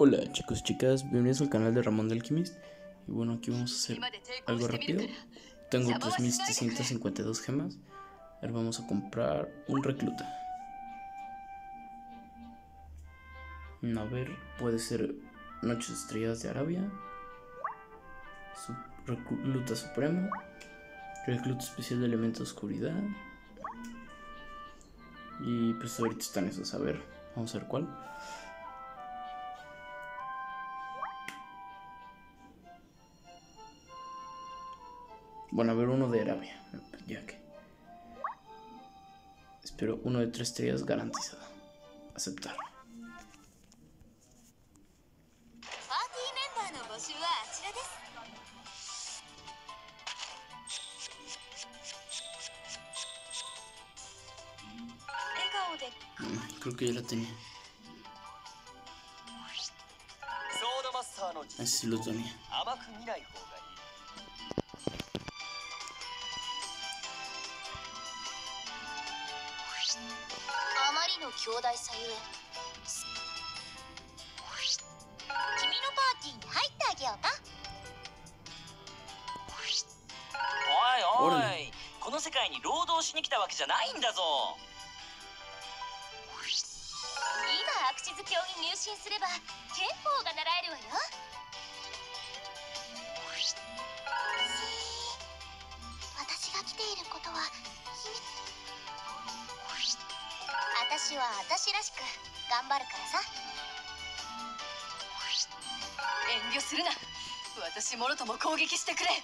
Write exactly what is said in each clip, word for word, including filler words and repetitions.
Hola chicos y chicas, bienvenidos al canal de Ramón de Alchemist. Y bueno, aquí vamos a hacer algo rápido. Tengo tres mil setecientas cincuenta y dos gemas. Ahora vamos a comprar un recluta. A ver, puede ser Noches Estrelladas de Arabia, Su Recluta Supremo, Recluta Especial de Elemento de Oscuridad. Y pues ahorita están esos, a ver, vamos a ver cuál. Bueno, a ver, uno de Arabia, ya que espero uno de tres estrellas garantizado. Aceptar. Mm, creo que ya la tenía. Así sí los tenía. あまりの強大さゆえ君のパーティーに入ってあげようか。 おいおい、この世界に労働しに来たわけじゃないんだぞ。 今アクシズ教に入信すれば憲法が習えるわよ。私が来ていることは秘密。私は私らしく頑張るからさ。遠慮するな。私もろとも攻撃してくれ。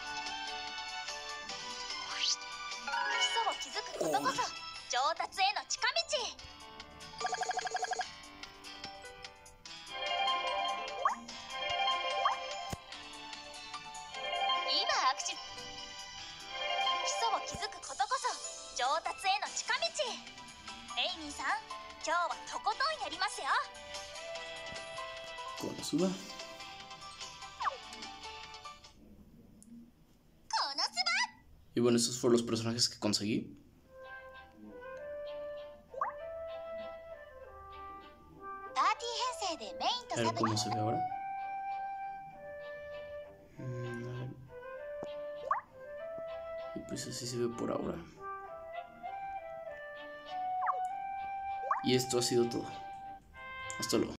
基礎を築くことこそ上達への近道。今アクシ基礎を築くことこそ上達への近道。エイミーさん、今日はとことんやりますよ。 Cuando suba. Y bueno, esos fueron los personajes que conseguí. A ver cómo se ve ahora. Y pues así se ve por ahora. Y esto ha sido todo. Hasta luego.